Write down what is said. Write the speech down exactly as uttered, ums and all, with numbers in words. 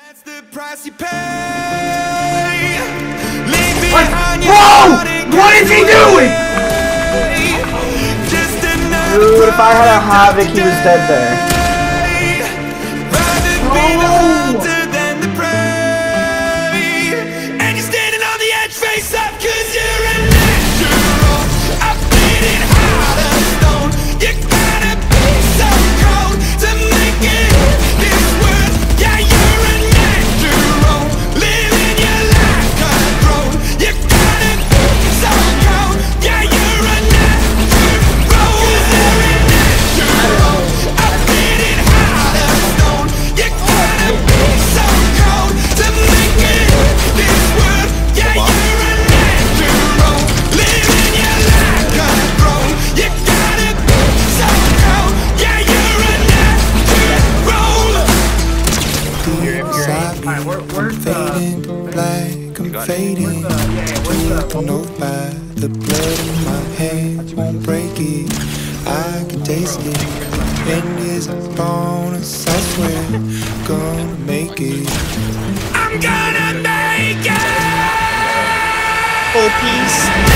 That's the price you pay. Leave What? behind your Bro! heart and What is he doing? just another Dude, if I had a Havoc, he was dead there. rather be the No! hunter than the prey. And you're standing on the edge, face up, cause you're a natural. I'm bleeding heart of stone. You gotta be so cold to make it in this world. Yeah, you're a natural, living your life control. You gotta be so cold. Yeah, you're a natural, cause you're a natural. I'm bleeding heart of stone. You gotta be so cold to make it in this world. Yeah, you're a natural, living your life control. You gotta be so cold. Yeah, you're a natural. Alright, where, where's the... Like I'm fading, don't know by the blood in my hand won't break it. I can taste it. And is a bonus, I swear, gonna make it. I'm gonna make it. Full piece.